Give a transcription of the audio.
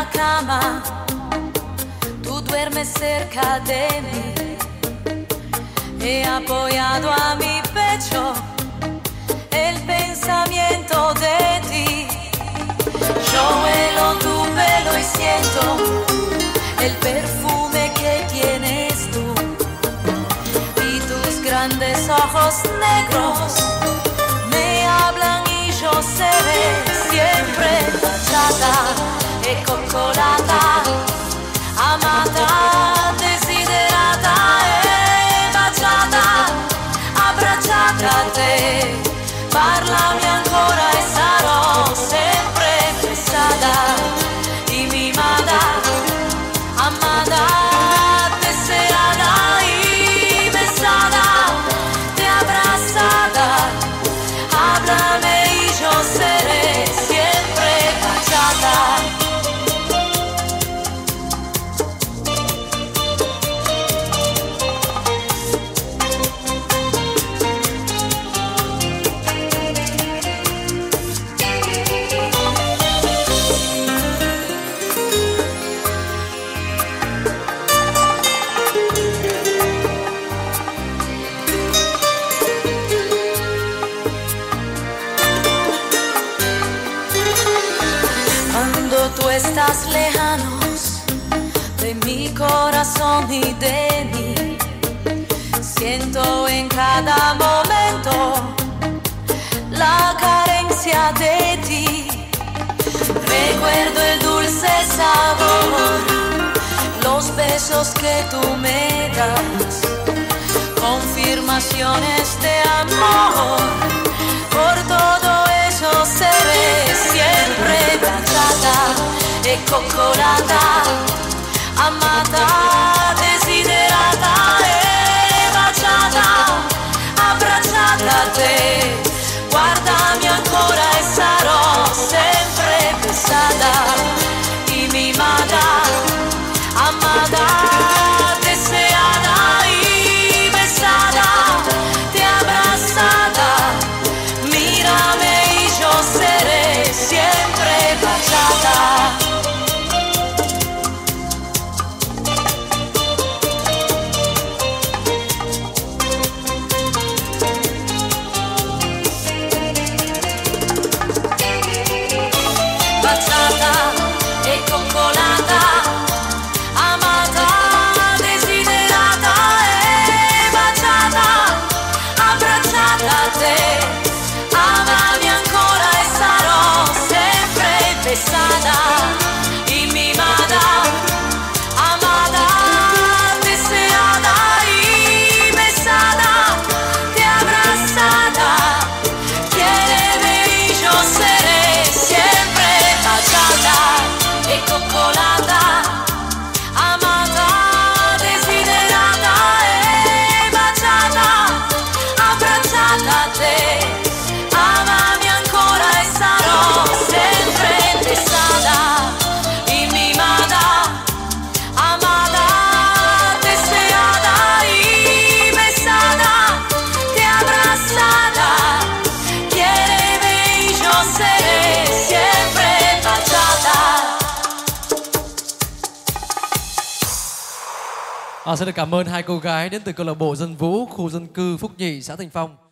la cama, tú duermes cerca de mí y apoyado a mi pecho el pensamiento de ti. Yo huelo tu pelo y siento el perfume que tienes tú y tus grandes ojos negros me hablan y yo seré siempre bachata e coccolata, amata, desiderata e baciata, abbracciata a te, parlami ancora e sarò sempre fissata y mimada, amada, deseada y besada, te abrazada, háblame y yo seré siempre bachata. Tú estás lejanos de mi corazón y de mí, siento en cada momento la carencia de ti. Recuerdo el dulce sabor, los besos que tú me das, confirmaciones de amor. Por todo eso seré siempre bachata e coccolata, amata, desiderata e baciata, abbracciata a te, guardami ancora e sarò sempre fissata y mimada, amada, deseada y besada, te abrazada, mírame y yo seré siempre bachata. Y mimada, amada, deseada y besada, te abrazada, quiéreme y yo seré siempre bachata e coccolata, amada, desiderata e baciata, abbracciata a te, amami ancora e sarò sempre y mimada, amada, deseada y besada, te abrazada, quiéreme y yo seré siempre bachata. Xin được cảm ơn hai cô gái đến từ câu lạc bộ Dân Vũ, khu dân cư Phúc Nhị, xã Thành Phong.